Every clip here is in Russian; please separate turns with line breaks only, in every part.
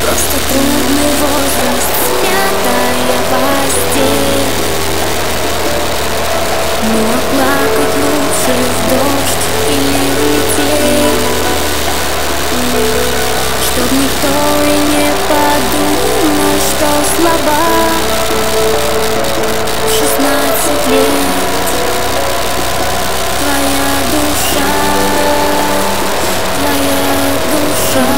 Просто трудный возраст, смятая постель. Ну а плакать лучше в дождь или в метель, чтоб никто и не подумал, что слаба. В 16 лет твоя душа, твоя душа.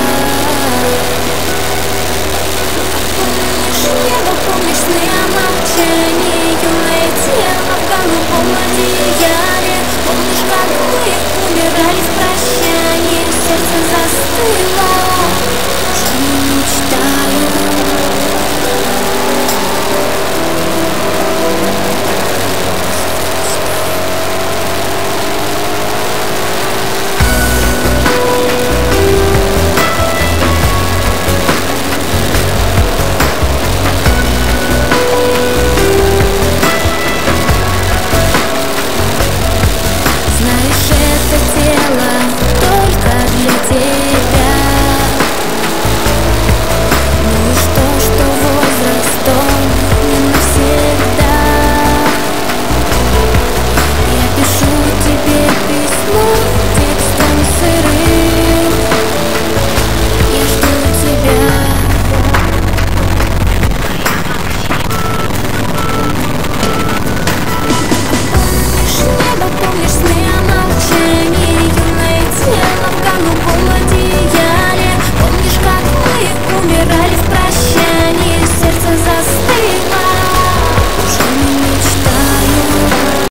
Помнишь небо, помнишь сны о молчании, юное тело в голубом одеяле. Помнишь, как мы умирали в прощании, сердце застыло, уже не мечтаю. Знаешь, это тело только для тебя.